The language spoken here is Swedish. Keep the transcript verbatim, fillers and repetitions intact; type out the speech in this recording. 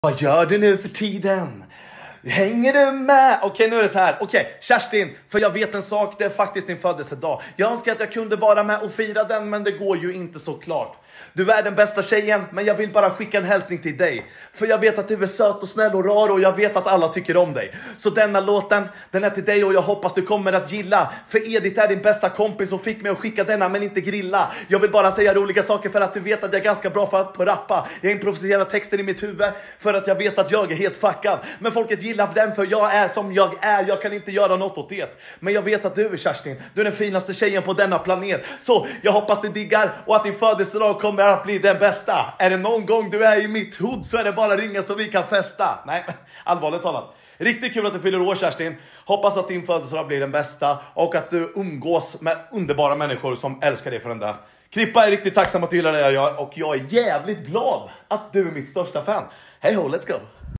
Vad gör du nu för tiden? Hänger du med? Okej, nu är det så här. Okej, Kerstin, för jag vet en sak, det är faktiskt din födelsedag. Jag önskar att jag kunde vara med och fira den, men det går ju inte så klart. Du är den bästa tjejen, men jag vill bara skicka en hälsning till dig. För jag vet att du är söt och snäll och rar, och jag vet att alla tycker om dig. Så denna låten, den är till dig och jag hoppas du kommer att gilla. För Edith är din bästa kompis som fick mig att skicka denna, men inte grilla. Jag vill bara säga roliga saker för att du vet att jag är ganska bra för att på rappa. Jag improviserar texten i mitt huvud för att jag vet att jag är helt fuckad. Men folket gillar den för jag är som jag är. Jag kan inte göra något åt det. Men jag vet att du är Kerstin. Du är den finaste tjejen på denna planet. Så jag hoppas du diggar och att din födelsedag kommer att bli den bästa. Är det någon gång du är i mitt hod så är det bara ringa så vi kan festa. Nej, allvarligt talat. Riktigt kul att du fyller år, Kerstin. Hoppas att din födelsedag blir den bästa och att du umgås med underbara människor som älskar dig för den där. Krippa är riktigt tacksam att du gillar det jag gör och jag är jävligt glad att du är mitt största fan. Hej ho, let's go!